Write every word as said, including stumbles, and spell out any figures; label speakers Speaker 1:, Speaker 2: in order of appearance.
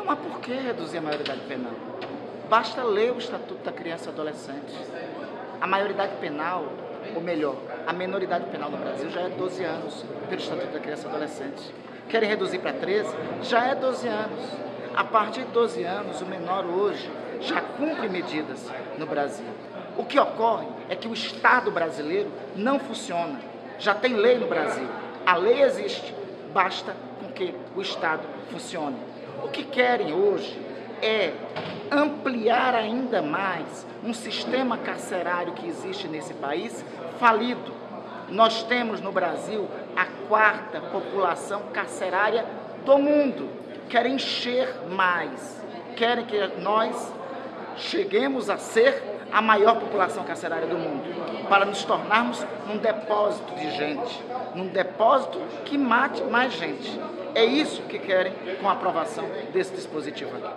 Speaker 1: Mas por que reduzir a maioridade penal? Basta ler o Estatuto da Criança e Adolescente. A maioridade penal, ou melhor, a menoridade penal no Brasil já é doze anos pelo Estatuto da Criança e Adolescente. Querem reduzir para treze? Já é doze anos. A partir de doze anos, o menor hoje já cumpre medidas no Brasil. O que ocorre é que o Estado brasileiro não funciona. Já tem lei no Brasil. A lei existe, basta com que o Estado funcione. O que querem hoje é ampliar ainda mais um sistema carcerário que existe nesse país falido. Nós temos no Brasil a quarta população carcerária do mundo. Querem encher mais, querem que nós cheguemos a ser a maior população carcerária do mundo, para nos tornarmos um depósito de gente, um depósito que mate mais gente. É isso que querem com a aprovação desse dispositivo aqui.